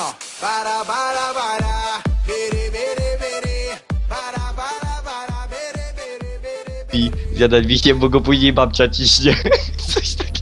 ó. Para, bere, bere, bere. Para, bere, bere, bere. I zjadać wiśnie, bo go później babcia ciśnie. Coś takiego.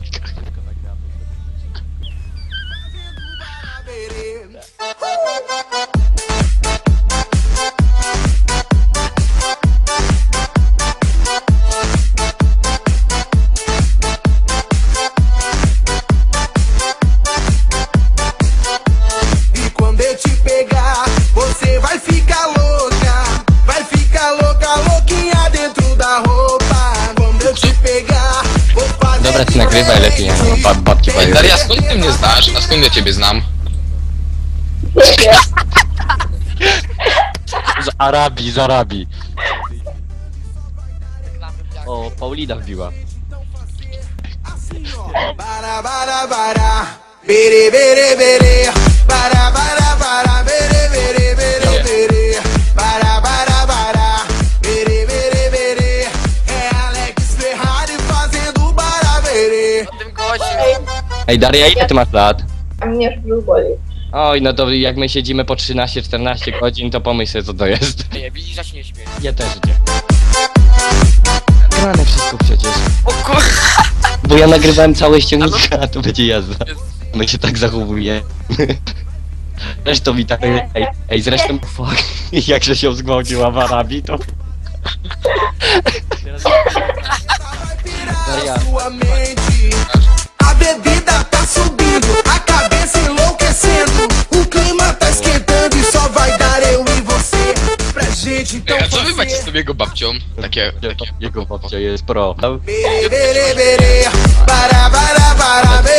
Dobra, ty nagrywaj lepiej, no, babki bają. Daria, skąd ty mnie znasz? A skąd ja ciebie znam? Z Arabii. O, Paulina wbiła. Bere, bere, bere. Para, bere, bere, bere, bere. Para, bere, bere, bere. É Alex Ferrari fazendo barabere. Ej, Daria, ile ty masz lat? A mnie już brzuch boli. Oj, no to jak my siedzimy po 13-14 godzin, to pomyśl sobie, co to jest. Nie, widzisz, że się nie śmieję. Ja też idzie. Grane wszystko przecież. O kur... Bo ja nagrywałem całe ściągnięcia, a to będzie jazda. My się tak zachowuje. Zresztą mi tak... Ej, zresztą... Fuck. Jakże się zgwałciła w Arabii, to... Daria. A bebida tá subindo, a cabeça enlouquecendo. O clima tá esquentando e só vai dar eu e você. Pra gente então A co wy macie z tą jego babcią? Takie... Jego babcia jest pro. Bere, bere, bere. Para,